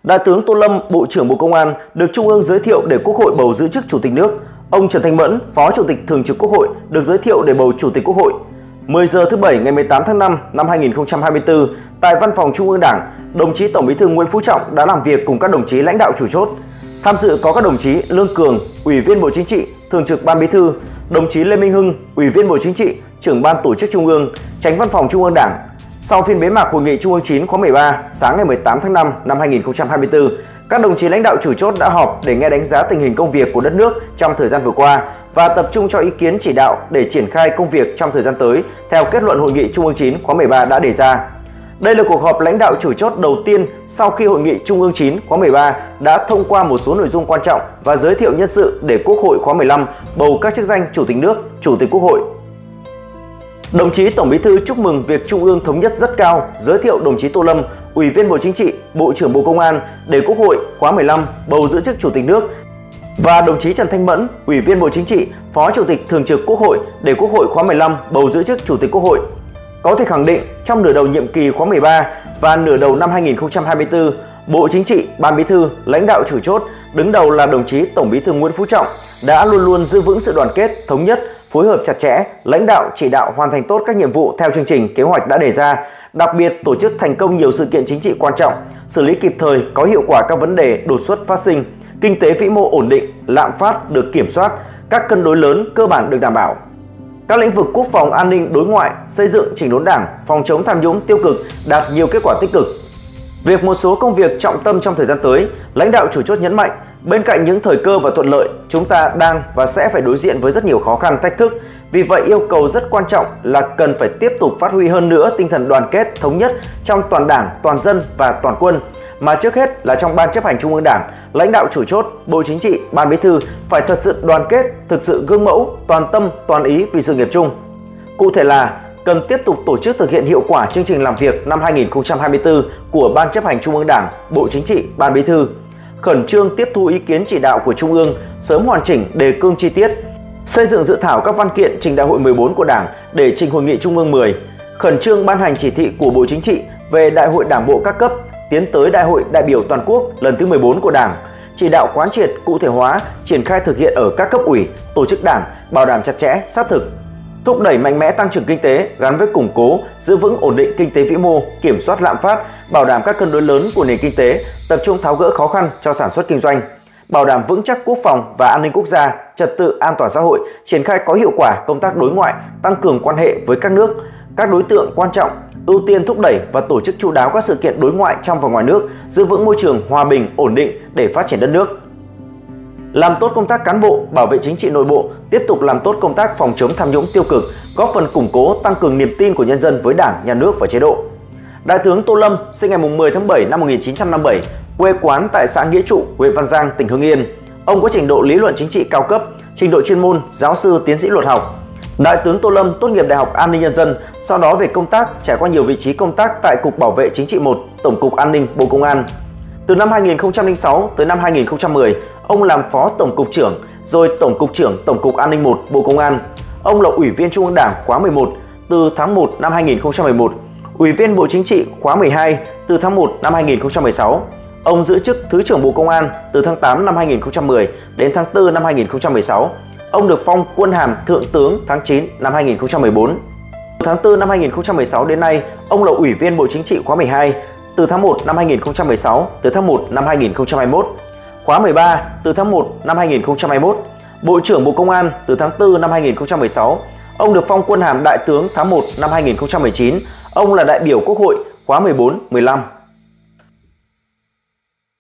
Đại tướng Tô Lâm, Bộ trưởng Bộ Công an được Trung ương giới thiệu để Quốc hội bầu giữ chức Chủ tịch nước. Ông Trần Thanh Mẫn, Phó Chủ tịch Thường trực Quốc hội được giới thiệu để bầu Chủ tịch Quốc hội. 10 giờ thứ Bảy ngày 18 tháng 5 năm 2024, tại Văn phòng Trung ương Đảng, đồng chí Tổng Bí thư Nguyễn Phú Trọng đã làm việc cùng các đồng chí lãnh đạo chủ chốt. Tham dự có các đồng chí Lương Cường, Ủy viên Bộ Chính trị, Thường trực Ban Bí thư, đồng chí Lê Minh Hưng, Ủy viên Bộ Chính trị, Trưởng Ban Tổ chức Trung ương, Chánh Văn phòng Trung ương Đảng. Sau phiên bế mạc Hội nghị Trung ương 9 khóa 13, sáng ngày 18 tháng 5 năm 2024, các đồng chí lãnh đạo chủ chốt đã họp để nghe đánh giá tình hình công việc của đất nước trong thời gian vừa qua và tập trung cho ý kiến chỉ đạo để triển khai công việc trong thời gian tới theo kết luận Hội nghị Trung ương 9 khóa 13 đã đề ra. Đây là cuộc họp lãnh đạo chủ chốt đầu tiên sau khi Hội nghị Trung ương 9 khóa 13 đã thông qua một số nội dung quan trọng và giới thiệu nhân sự để Quốc hội khóa 15 bầu các chức danh Chủ tịch nước, Chủ tịch Quốc hội. Đồng chí Tổng Bí thư chúc mừng việc Trung ương thống nhất rất cao, giới thiệu đồng chí Tô Lâm, Ủy viên Bộ Chính trị, Bộ trưởng Bộ Công an để Quốc hội khóa 15 bầu giữ chức Chủ tịch nước và đồng chí Trần Thanh Mẫn, Ủy viên Bộ Chính trị, Phó Chủ tịch Thường trực Quốc hội để Quốc hội khóa 15 bầu giữ chức Chủ tịch Quốc hội. Có thể khẳng định trong nửa đầu nhiệm kỳ khóa 13 và nửa đầu năm 2024, Bộ Chính trị, Ban Bí thư, lãnh đạo chủ chốt, đứng đầu là đồng chí Tổng Bí thư Nguyễn Phú Trọng đã luôn luôn giữ vững sự đoàn kết, thống nhất, phối hợp chặt chẽ, lãnh đạo chỉ đạo hoàn thành tốt các nhiệm vụ theo chương trình kế hoạch đã đề ra, đặc biệt tổ chức thành công nhiều sự kiện chính trị quan trọng, xử lý kịp thời có hiệu quả các vấn đề đột xuất phát sinh, kinh tế vĩ mô ổn định, lạm phát được kiểm soát, các cân đối lớn cơ bản được đảm bảo. Các lĩnh vực quốc phòng an ninh đối ngoại, xây dựng chỉnh đốn Đảng, phòng chống tham nhũng tiêu cực đạt nhiều kết quả tích cực. Việc một số công việc trọng tâm trong thời gian tới, lãnh đạo chủ chốt nhấn mạnh, bên cạnh những thời cơ và thuận lợi, chúng ta đang và sẽ phải đối diện với rất nhiều khó khăn, thách thức. Vì vậy, yêu cầu rất quan trọng là cần phải tiếp tục phát huy hơn nữa tinh thần đoàn kết, thống nhất trong toàn Đảng, toàn dân và toàn quân, mà trước hết là trong Ban chấp hành Trung ương Đảng, lãnh đạo chủ chốt, Bộ Chính trị, Ban Bí thư phải thật sự đoàn kết, thực sự gương mẫu, toàn tâm, toàn ý vì sự nghiệp chung. Cụ thể là cần tiếp tục tổ chức thực hiện hiệu quả chương trình làm việc năm 2024 của Ban chấp hành Trung ương Đảng, Bộ Chính trị, Ban Bí thư, khẩn trương tiếp thu ý kiến chỉ đạo của Trung ương, sớm hoàn chỉnh đề cương chi tiết, xây dựng dự thảo các văn kiện trình Đại hội 14 của Đảng để trình Hội nghị Trung ương 10, khẩn trương ban hành chỉ thị của Bộ Chính trị về Đại hội Đảng bộ các cấp tiến tới Đại hội đại biểu toàn quốc lần thứ 14 của Đảng, chỉ đạo quán triệt cụ thể hóa, triển khai thực hiện ở các cấp ủy, tổ chức Đảng, bảo đảm chặt chẽ, sát thực, thúc đẩy mạnh mẽ tăng trưởng kinh tế gắn với củng cố, giữ vững ổn định kinh tế vĩ mô, kiểm soát lạm phát, bảo đảm các cân đối lớn của nền kinh tế, tập trung tháo gỡ khó khăn cho sản xuất kinh doanh, bảo đảm vững chắc quốc phòng và an ninh quốc gia, trật tự an toàn xã hội, triển khai có hiệu quả công tác đối ngoại, tăng cường quan hệ với các nước, các đối tượng quan trọng, ưu tiên thúc đẩy và tổ chức chu đáo các sự kiện đối ngoại trong và ngoài nước, giữ vững môi trường hòa bình, ổn định để phát triển đất nước. Làm tốt công tác cán bộ, bảo vệ chính trị nội bộ, tiếp tục làm tốt công tác phòng chống tham nhũng tiêu cực, góp phần củng cố, tăng cường niềm tin của nhân dân với Đảng, Nhà nước và chế độ. Đại tướng Tô Lâm sinh ngày 10 tháng 7 năm 1957, quê quán tại xã Nghĩa Trụ, huyện Văn Giang, tỉnh Hưng Yên. Ông có trình độ lý luận chính trị cao cấp, trình độ chuyên môn, giáo sư, tiến sĩ luật học. Đại tướng Tô Lâm tốt nghiệp Đại học An ninh Nhân dân, sau đó về công tác trải qua nhiều vị trí công tác tại Cục Bảo vệ Chính trị 1, Tổng cục An ninh, Bộ Công an. Từ năm 2006 tới năm 2010, ông làm Phó Tổng cục trưởng, rồi Tổng cục trưởng Tổng cục An ninh 1, Bộ Công an. Ông là Ủy viên Trung ương Đảng khóa 11 từ tháng 1 năm 2011, Ủy viên Bộ Chính trị khóa 12 từ tháng 1 năm 2016. Ông giữ chức Thứ trưởng Bộ Công an từ tháng 8 năm 2010 đến tháng 4 năm 2016. Ông được phong quân hàm Thượng tướng tháng 9 năm 2014. Từ tháng 4 năm 2016 đến nay, ông là Ủy viên Bộ Chính trị khóa 12 từ tháng 1 năm 2016 tới tháng 1 năm 2021. Khóa 13 từ tháng 1 năm 2021. Bộ trưởng Bộ Công an từ tháng 4 năm 2016. Ông được phong quân hàm Đại tướng tháng 1 năm 2019. Ông là đại biểu Quốc hội khóa 14-15.